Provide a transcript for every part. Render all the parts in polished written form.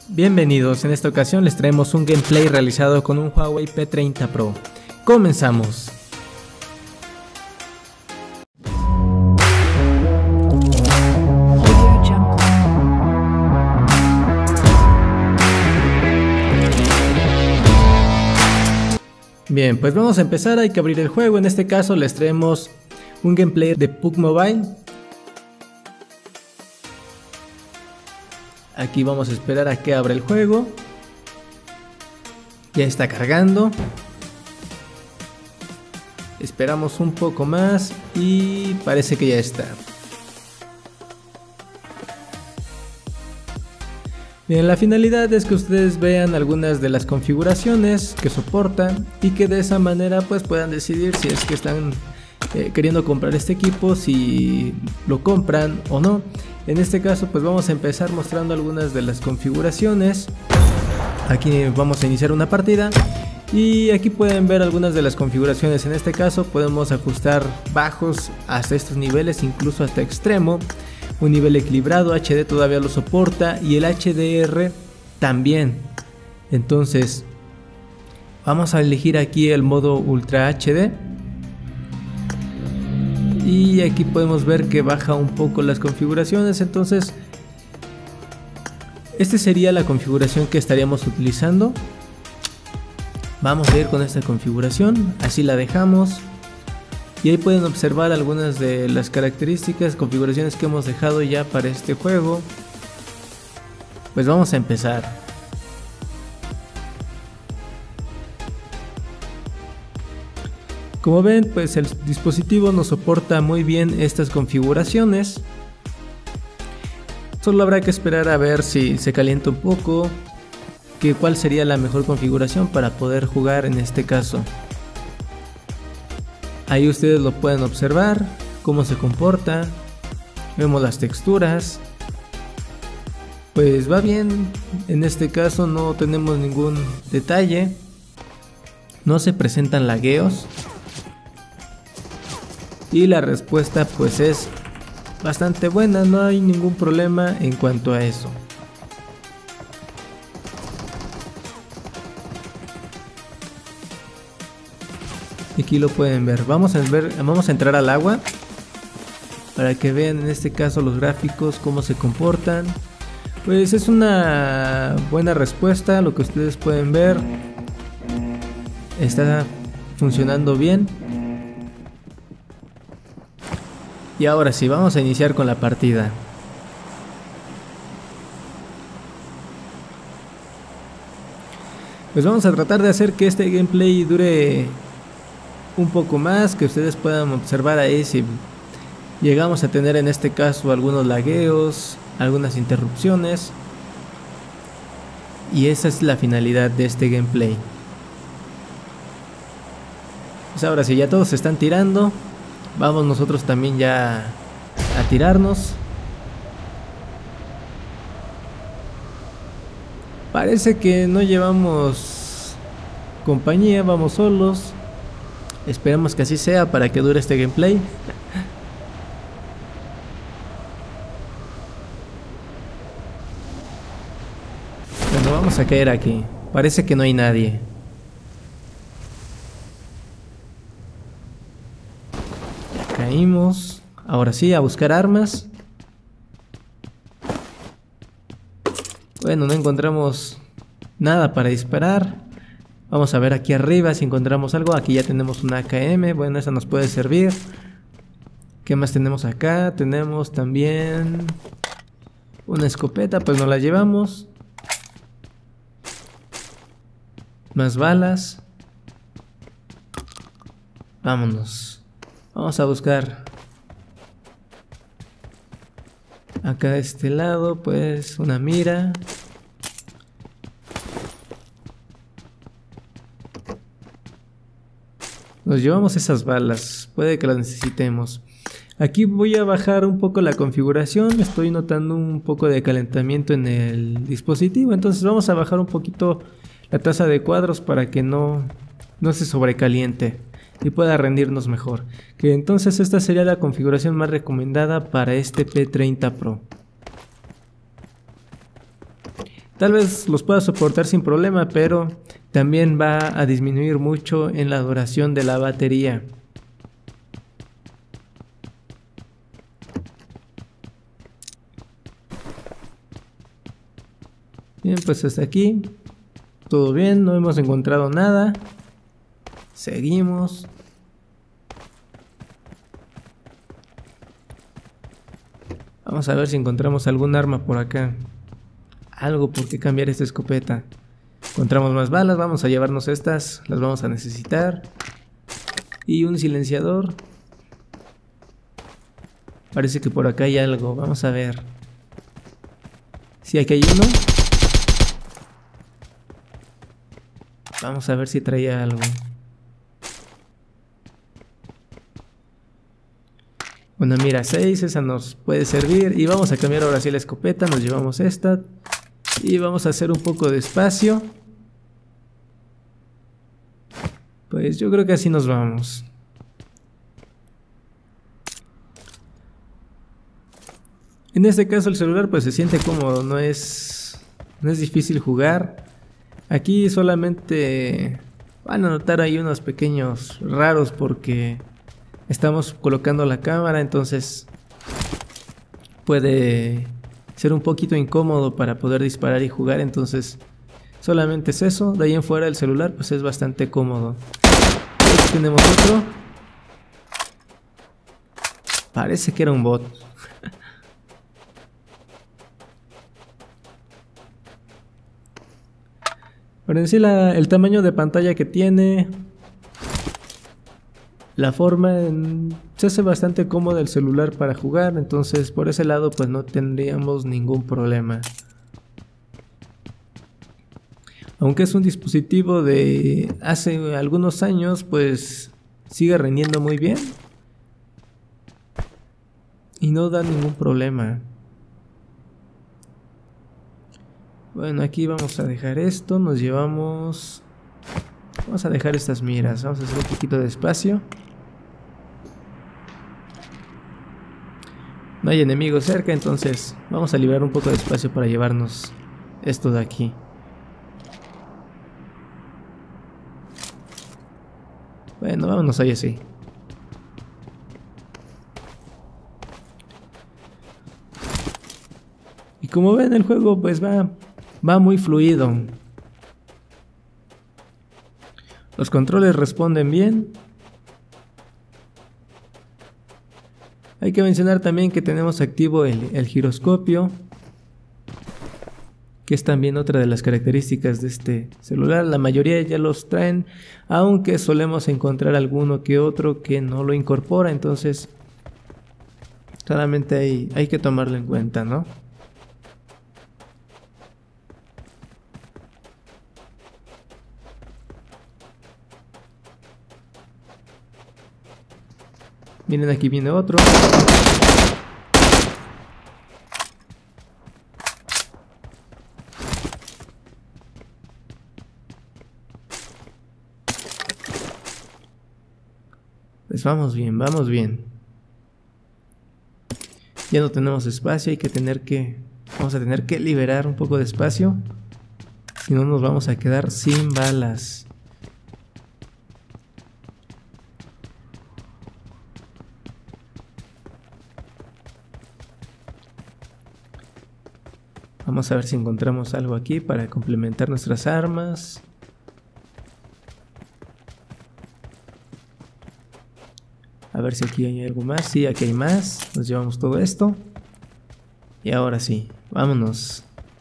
Bienvenidos, en esta ocasión les traemos un gameplay realizado con un Huawei P30 Pro. Comenzamos. Bien, pues vamos a empezar, hay que abrir el juego. En este caso les traemos un gameplay de PUBG Mobile. Aquí vamos a esperar a que abra el juego. Ya está cargando. Esperamos un poco más y parece que ya está. Bien, la finalidad es que ustedes vean algunas de las configuraciones que soportan y que de esa manera pues puedan decidir si es que están queriendo comprar este equipo, si lo compran o no. En este caso pues vamos a empezar mostrando algunas de las configuraciones. Aquí vamos a iniciar una partida y aquí pueden ver algunas de las configuraciones. En este caso podemos ajustar bajos hasta estos niveles, incluso hasta extremo. Un nivel equilibrado, HD todavía lo soporta y el HDR también. Entonces vamos a elegir aquí el modo Ultra HD. Y aquí podemos ver que baja un poco las configuraciones. Entonces esta sería la configuración que estaríamos utilizando. Vamos a ir con esta configuración, así la dejamos. Y ahí pueden observar algunas de las características, configuraciones que hemos dejado ya para este juego. Pues vamos a empezar. Como ven, pues el dispositivo nos soporta muy bien estas configuraciones. Solo habrá que esperar a ver si se calienta un poco, cuál sería la mejor configuración para poder jugar en este caso. Ahí ustedes lo pueden observar, cómo se comporta. Vemos las texturas. Pues va bien, en este caso no tenemos ningún detalle. No se presentan lagueos. Y la respuesta pues es bastante buena, no hay ningún problema en cuanto a eso. Aquí lo pueden ver. Vamos a entrar al agua para que vean en este caso los gráficos cómo se comportan. Pues es una buena respuesta, lo que ustedes pueden ver. Está funcionando bien. Y ahora sí, vamos a iniciar con la partida. Pues vamos a tratar de hacer que este gameplay dure un poco más, que ustedes puedan observar ahí si llegamos a tener en este caso algunos lagueos, algunas interrupciones. Y esa es la finalidad de este gameplay. Pues ahora sí, ya todos se están tirando. Vamos nosotros también ya a tirarnos. Parece que no llevamos compañía, vamos solos. Esperemos que así sea para que dure este gameplay. Bueno, vamos a caer aquí. Parece que no hay nadie. Ya caímos. Ahora sí, a buscar armas. Bueno, no encontramos nada para disparar. Vamos a ver aquí arriba si encontramos algo. Aquí ya tenemos una AKM. Bueno, esa nos puede servir. ¿Qué más tenemos acá? Tenemos también una escopeta, pues nos la llevamos. Más balas. Vámonos. Vamos a buscar acá de este lado, pues una mira. Nos llevamos esas balas, puede que las necesitemos. Aquí voy a bajar un poco la configuración, estoy notando un poco de calentamiento en el dispositivo, entonces vamos a bajar un poquito la tasa de cuadros para que no se sobrecaliente y pueda rendirnos mejor. Que entonces esta sería la configuración más recomendada para este P30 Pro. Tal vez los pueda soportar sin problema, pero también va a disminuir mucho en la duración de la batería. Bien, pues hasta aquí todo bien, no hemos encontrado nada. Seguimos. Vamos a ver si encontramos algún arma por acá. Algo por qué cambiar esta escopeta. Encontramos más balas, vamos a llevarnos estas, las vamos a necesitar. Y un silenciador. Parece que por acá hay algo, vamos a ver. Sí, aquí hay uno. Vamos a ver si traía algo. Una mira 6, esa nos puede servir. Y vamos a cambiar ahora sí la escopeta, nos llevamos esta. Y vamos a hacer un poco de espacio. Pues yo creo que así nos vamos. En este caso el celular pues se siente cómodo, no es difícil jugar. Aquí solamente van a notar ahí unos pequeños raros porque estamos colocando la cámara, entonces puede ser un poquito incómodo para poder disparar y jugar, entonces solamente es eso. De ahí en fuera el celular pues es bastante cómodo. Aquí tenemos otro. Parece que era un bot. Pero en sí el tamaño de pantalla que tiene, la forma, se hace bastante cómodo el celular para jugar, entonces por ese lado pues no tendríamos ningún problema. Aunque es un dispositivo de hace algunos años, pues sigue rindiendo muy bien y no da ningún problema. Bueno, aquí vamos a dejar esto, nos llevamos... Vamos a dejar estas miras, vamos a hacer un poquito de espacio. No hay enemigos cerca, entonces vamos a liberar un poco de espacio para llevarnos esto de aquí. Bueno, vámonos ahí así. Y como ven, el juego pues va muy fluido. Los controles responden bien. Hay que mencionar también que tenemos activo el giroscopio, que es también otra de las características de este celular. La mayoría ya los traen, aunque solemos encontrar alguno que otro que no lo incorpora, entonces solamente hay que tomarlo en cuenta, ¿no? Miren, aquí viene otro. Pues vamos bien, vamos bien. Ya no tenemos espacio, vamos a tener que liberar un poco de espacio. Si no nos vamos a quedar sin balas. Vamos a ver si encontramos algo aquí para complementar nuestras armas. A ver si aquí hay algo más. Sí, aquí hay más. Nos llevamos todo esto. Y ahora sí, vámonos.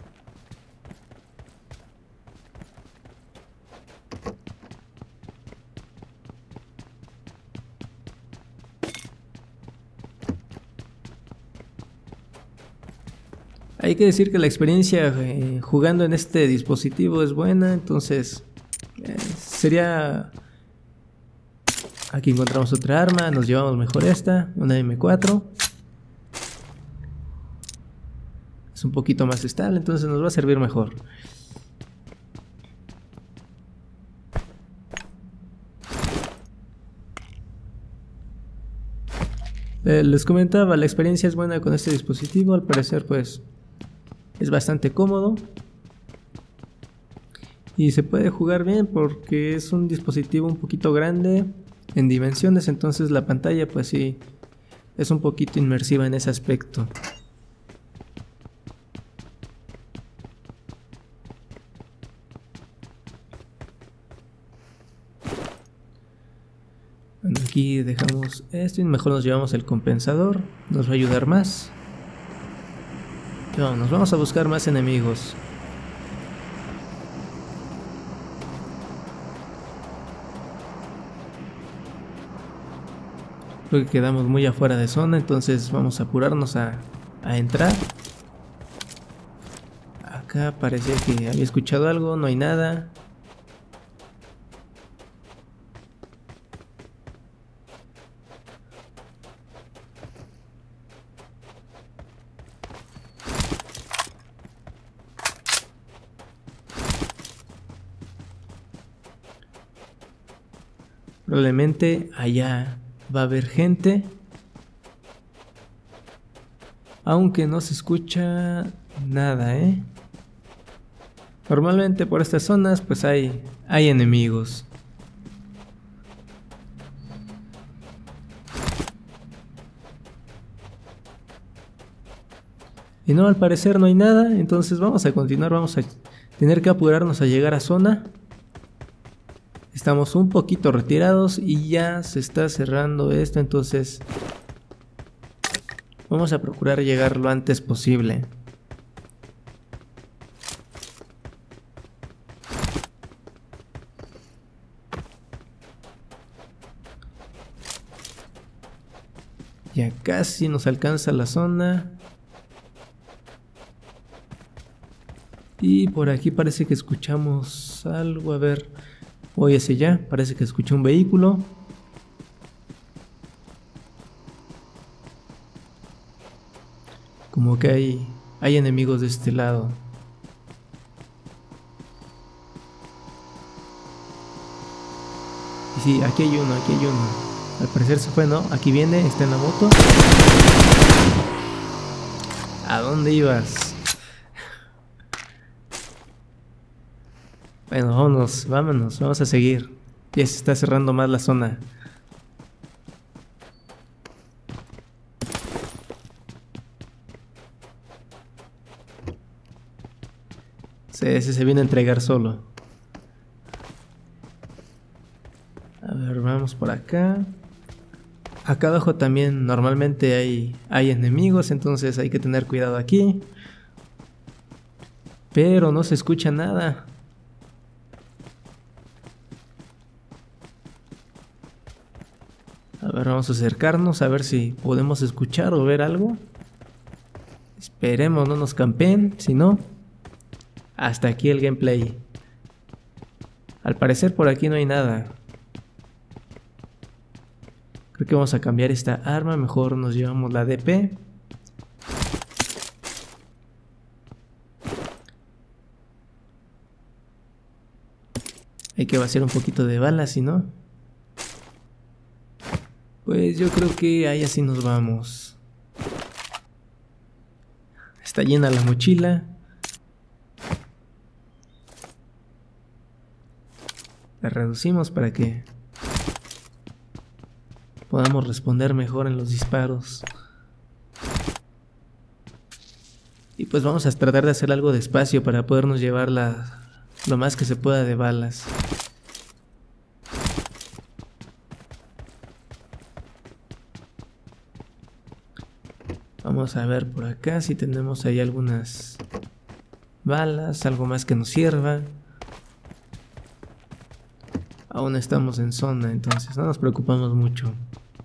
Hay que decir que la experiencia jugando en este dispositivo es buena, entonces sería... Aquí encontramos otra arma, nos llevamos mejor esta, una M4. Es un poquito más estable, entonces nos va a servir mejor. Les comentaba, la experiencia es buena con este dispositivo, al parecer pues... es bastante cómodo. Y se puede jugar bien porque es un dispositivo un poquito grande en dimensiones, entonces la pantalla pues sí es un poquito inmersiva en ese aspecto. Bueno, aquí dejamos esto y mejor nos llevamos el compensador, nos va a ayudar más. Y vamos a buscar más enemigos. Creo que quedamos muy afuera de zona, entonces vamos a apurarnos a entrar. Acá parecía que había escuchado algo, no hay nada. Probablemente allá va a haber gente, aunque no se escucha nada, Normalmente por estas zonas pues hay enemigos. Y no, al parecer no hay nada, entonces vamos a continuar, vamos a tener que apurarnos a llegar a zona. Estamos un poquito retirados y ya se está cerrando esto, entonces vamos a procurar llegar lo antes posible. Ya casi nos alcanza la zona. Y por aquí parece que escuchamos algo, a ver. Voy hacia allá, parece que escuché un vehículo. Como que hay enemigos de este lado. Y sí, aquí hay uno, aquí hay uno. Al parecer se fue, ¿no? Aquí viene, está en la moto. ¿A dónde ibas? Bueno, vámonos, vamos a seguir. Ya se está cerrando más la zona. Ese se viene a entregar solo. A ver, vamos por acá. Acá abajo también normalmente hay enemigos, entonces hay que tener cuidado aquí. Pero no se escucha nada. A ver, vamos a acercarnos a ver si podemos escuchar o ver algo. Esperemos no nos campeen, si no, hasta aquí el gameplay. Al parecer por aquí no hay nada. Creo que vamos a cambiar esta arma, mejor nos llevamos la DP. Hay que vaciar un poquito de balas, si no. Pues yo creo que ahí así nos vamos. Está llena la mochila. La reducimos para que podamos responder mejor en los disparos. Y pues vamos a tratar de hacer algo despacio para podernos llevar lo más que se pueda de balas. Vamos a ver por acá si tenemos ahí algunas balas, algo más que nos sirva. Aún estamos en zona, entonces no nos preocupamos mucho.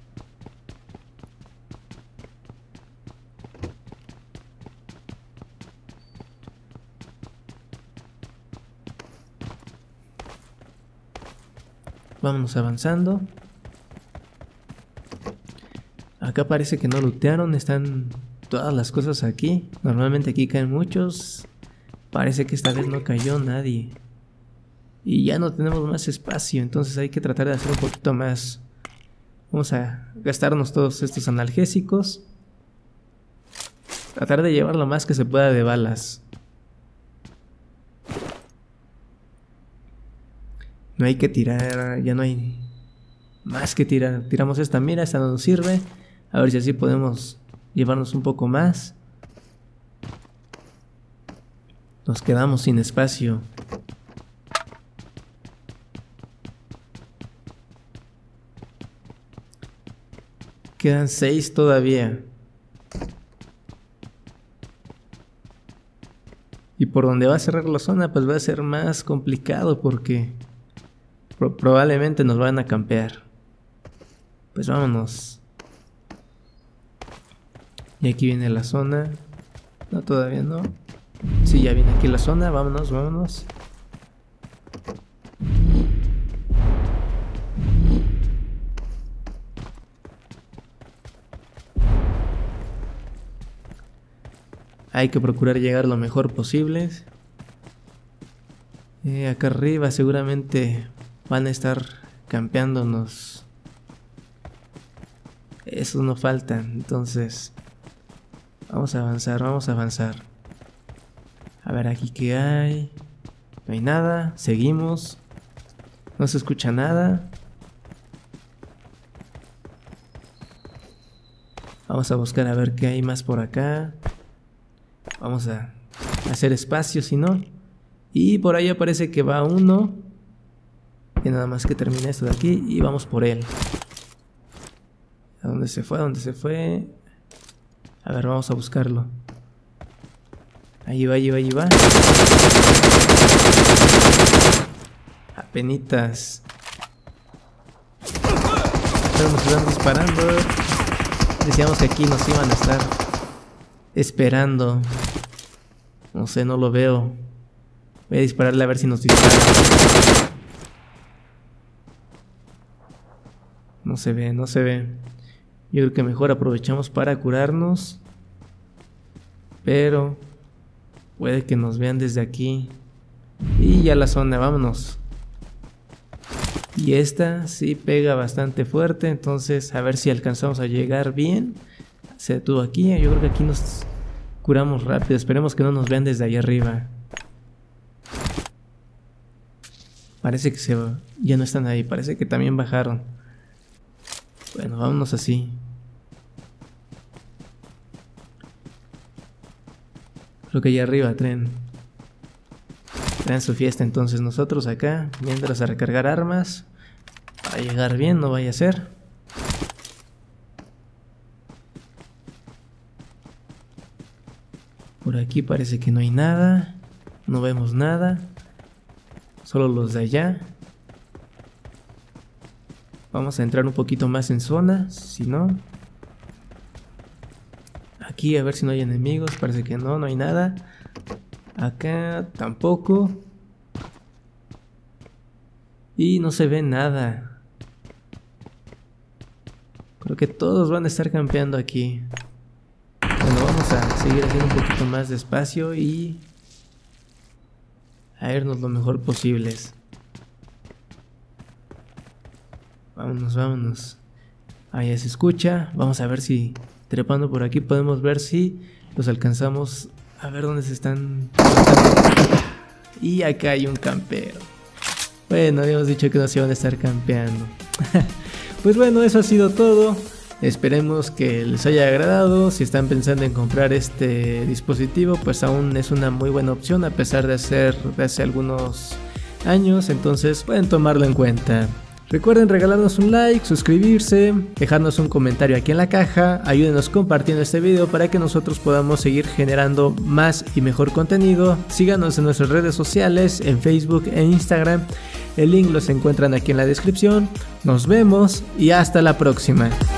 Vámonos avanzando. Acá parece que no lootearon, están todas las cosas aquí. Normalmente aquí caen muchos. Parece que esta vez no cayó nadie. Y ya no tenemos más espacio, entonces hay que tratar de hacer un poquito más. Vamos a gastarnos todos estos analgésicos. Tratar de llevar lo más que se pueda de balas. No hay que tirar, ya no hay más que tirar. Tiramos esta, mira, esta no nos sirve. A ver si así podemos llevarnos un poco más. Nos quedamos sin espacio. Quedan 6 todavía. Y por donde va a cerrar la zona, pues va a ser más complicado porque probablemente nos van a campear. Pues vámonos. Y aquí viene la zona. No, todavía no. Sí, ya viene aquí la zona. Vámonos, vámonos. Hay que procurar llegar lo mejor posible. Acá arriba seguramente van a estar campeándonos. Esos no faltan. Entonces vamos a avanzar, vamos a avanzar. A ver aquí qué hay. No hay nada, seguimos. No se escucha nada. Vamos a buscar a ver qué hay más por acá. Vamos a hacer espacio, si no. Y por ahí parece que va uno. Y nada más que termine esto de aquí y vamos por él. ¿A dónde se fue? ¿A dónde se fue? A ver, vamos a buscarlo. Ahí va, ahí va, ahí va. Apenitas. Pero nos están disparando. Decíamos que aquí nos iban a estar esperando. No sé, no lo veo. Voy a dispararle a ver si nos disparan. No se ve, no se ve. Yo creo que mejor aprovechamos para curarnos. Pero puede que nos vean desde aquí. Y ya la zona, vámonos. Y esta sí pega bastante fuerte. Entonces a ver si alcanzamos a llegar bien. Se detuvo aquí. Yo creo que aquí nos curamos rápido. Esperemos que no nos vean desde ahí arriba. Parece que ya no están ahí. Parece que también bajaron. Bueno, vámonos así. Creo que allá arriba traen su fiesta. Entonces nosotros acá, mientras a recargar armas. Para llegar bien, no vaya a ser. Por aquí parece que no hay nada. No vemos nada. Solo los de allá. Vamos a entrar un poquito más en zona. Si no. Aquí a ver si no hay enemigos. Parece que no, no hay nada. Acá tampoco. Y no se ve nada. Creo que todos van a estar campeando aquí. Bueno, vamos a seguir haciendo un poquito más de espacio y a irnos lo mejor posibles. Vámonos, vámonos. Ahí ya se escucha. Vamos a ver si trepando por aquí podemos ver si los alcanzamos. A ver dónde se están. Y acá hay un campero. Bueno, habíamos dicho que no se iban a estar campeando. Pues bueno, eso ha sido todo. Esperemos que les haya agradado. Si están pensando en comprar este dispositivo, pues aún es una muy buena opción a pesar de ser de hace algunos años. Entonces pueden tomarlo en cuenta. Recuerden regalarnos un like, suscribirse, dejarnos un comentario aquí en la caja, ayúdenos compartiendo este video para que nosotros podamos seguir generando más y mejor contenido. Síganos en nuestras redes sociales, en Facebook e Instagram, el link los encuentran aquí en la descripción. Nos vemos y hasta la próxima.